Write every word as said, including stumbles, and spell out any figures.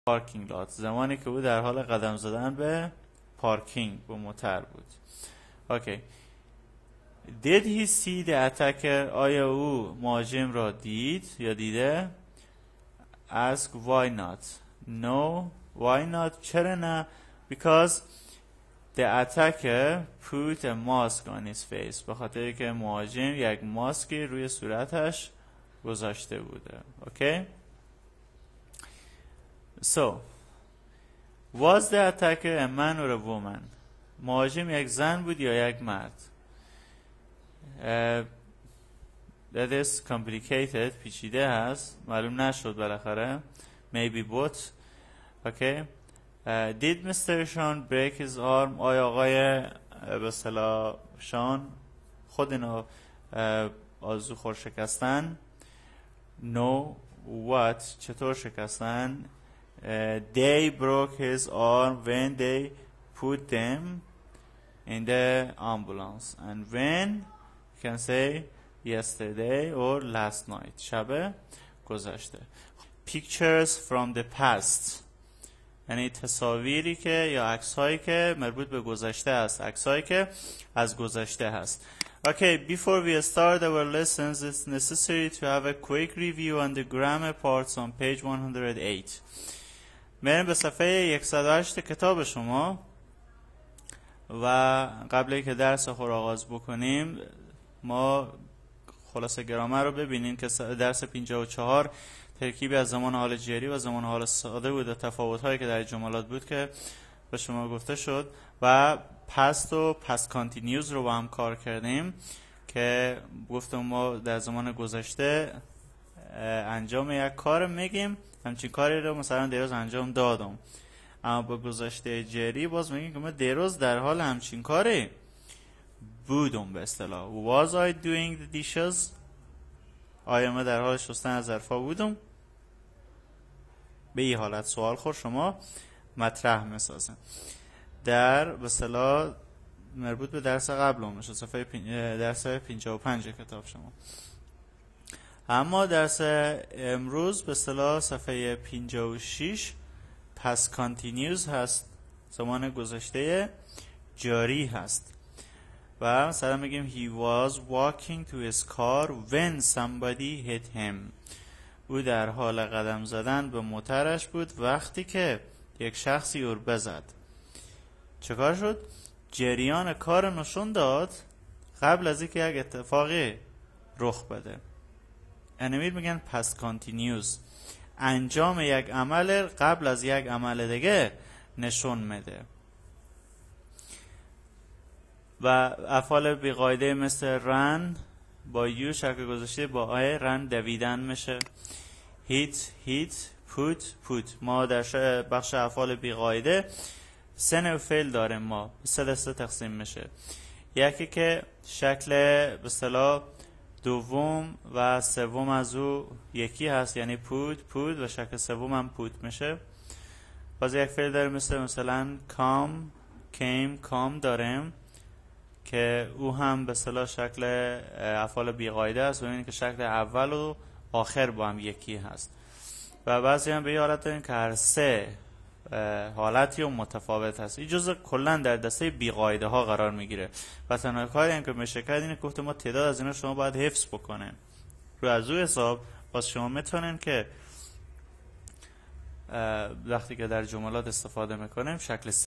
پارکینگ لات، زمانی که او در حال قدم زدن به پارکینگ به موتر بود. اوکی. Did he see the attacker؟ آیا او مهاجم را دید یا دیده؟ Ask why not. No. Why not؟ چرا نه؟ Because the attacker put a mask on his face. به خاطر که مهاجم یک ماسکی روی صورتش گذاشته بوده. اوکی. So was the attacker a man or a woman؟ مهاجم یک زن بود یا یک مرد؟ uh, that is complicated. پیچیده هست، معلوم نشد بالاخره. maybe both. okay. uh, did Mister Sean break his arm؟ آیا آقای به اصطلاح شان خود اینو آذو خور شکستن؟ no. what؟ چطور شکستن؟ Uh, they broke his arm when they put them in the ambulance. And when, you can say yesterday or last night. شب گذشته. Pictures from the past. یعنی تصاویری که یا عکس‌هایی که مربوط به گذشته است، عکس‌هایی که از گذشته هست. Okay, before we start our lessons, it's necessary to have a quick review on the grammar parts on page one hundred eight. میریم به صفحه صد و هشت کتاب شما و قبل اینکه درس خود را آغاز بکنیم ما خلاصه گرامر رو ببینیم که درس پنجاه و چهار ترکیبی از زمان حال جری و زمان حال ساده بود و تفاوت‌هایی که در جملات بود که به شما گفته شد و پست و پست کانتینیوز رو با هم کار کردیم که گفتم ما در زمان گذشته انجام یک کار میگیم، همچین کاری رو مثلا دیروز انجام دادم، اما با گذشته جری باز میگیم که من دیروز در حال همچین کاری بودم. به اصطلاح was I doing the dishes؟ آیا من در حال شستن از ظرفا بودم؟ به این حالت سوال خور شما مطرح میسازن. در به اصطلاح مربوط به درس قبل هم میشه، صفحه درس پنجاه و پنج کتاب شما. اما درس امروز به اصطلاح صفحه پنجاه و شش پس کانتینیوز هست، زمان گذشته جاری هست و مثلا میگیم he was walking to his car when somebody hit him. او در حال قدم زدن به موترش بود وقتی که یک شخصی او بزد. چکار شد؟ جریان کار نشون داد قبل از اینکه یک اتفاقی رخ بده. انمیر میگن پس کانتینیوز، انجام یک عمل قبل از یک عمل دیگه نشون میده. و افعال بیقاعده مثل رن با یو شکل گذاشته، با آی رن دویدن میشه. هیت هیت، پوت پوت. ما در بخش افعال بیقاعده سه نوع فعل داریم، ما سه دسته تقسیم میشه. یکی که شکل به اصطلاح دوم و سوم از او یکی هست، یعنی پود پود، و شکل سوم هم پود میشه. باز یک فعل داریم مثل مثلا کام کیم کام داریم که او هم به اصطلاح شکل افعال بیقاعده است و این که شکل اول و آخر با هم یکی هست. و بعضی هم به این حالت داریم که هر سه حالتی و متفاوت هست. این جزء کلا در دسته بیقاعده ها قرار میگیره و تنها کاری هم که میشه کرد اینه که گفتم ما تعداد از اینا شما باید حفظ بکنین. رو از او حساب باز شما میتونین که وقتی که در جملات استفاده میکنیم شکل